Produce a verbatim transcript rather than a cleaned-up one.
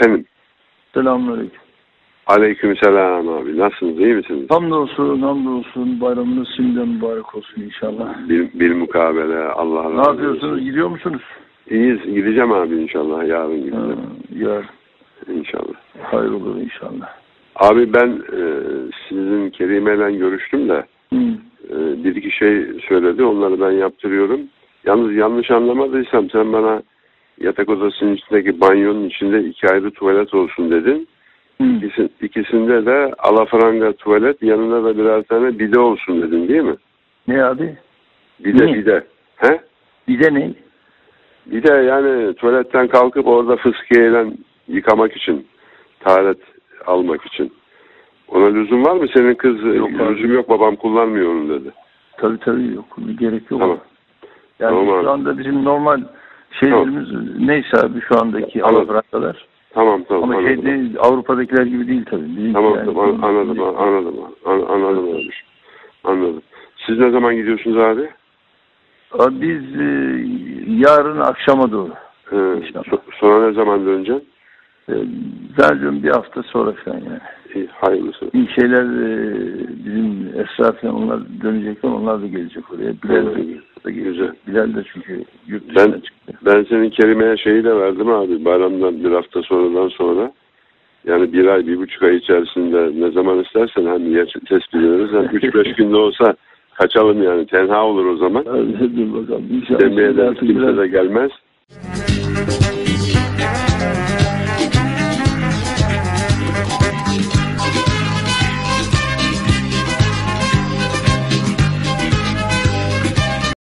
Efendim? Selamünaleyküm. Aleykümselam abi. Nasılsınız? İyi misiniz? Hamdolsun, hamdolsun. Bayramınız şimdiden mübarek olsun inşallah. Bil, bilmukabele. Allah razı olsun. Ne yapıyorsunuz? Gidiyor musunuz? İyiyiz. Gideceğim abi inşallah. Yarın gideceğim. Ha, yarın. İnşallah. Hayır olur inşallah. Abi ben e, sizin Kerime'yle görüştüm de Hı. e, bir iki şey söyledi. Onları ben yaptırıyorum. Yalnız yanlış anlamadıysam sen bana yatak odasının içindeki banyonun içinde iki ayrı tuvalet olsun dedin. Hı. İkisi, ikisinde de alafranga tuvalet, yanında da birer tane bide olsun dedin değil mi? Ne abi? Bide Ne? bide. He? Bir de ne? Bir de yani tuvaletten kalkıp orada fıskiyeyle yıkamak için, taharet almak için. Ona lüzum var mı? Senin kız Yok lüzum abi. yok, babam kullanmıyor onu dedi. Tabii tabii yok. Bir gerek yok. Tamam. Yani Tamam şu abi. anda bizim normal şeylerimiz neyse abi şu andaki Anladım. alafrangalar. Tamam tamam Ama anladım. şey değil, Avrupa'dakiler gibi değil tabii. Bizim Tamam yani, tamam an- anladım an- anladım an- anladım abi. Anladım. Siz ne zaman gidiyorsunuz abi? Abi biz e, yarın akşama doğru. Ee, İnşallah. so- sonra ne zaman döneceksin? E, zannediyorum bir hafta sonra falan yani. İyi, hayırlısı. İyi şeyler e, bizim Esra falan onlar dönecekler, onlar da gelecek oraya. Bilal de, da gelecek. Güzel. Bilal de çünkü yurt dışına Ben çıktı. ben senin kelimeye şeyi de verdim abi. Bayramdan bir hafta sonradan sonra. Yani bir ay, bir buçuk ay içerisinde ne zaman istersen hem yer tespit ederiz hem üç beş günde olsa kaçalım yani. Tenha olur o zaman. Hadi dur bakalım. İnşallah. Demeye de Artık kimse biraz, de gelmez.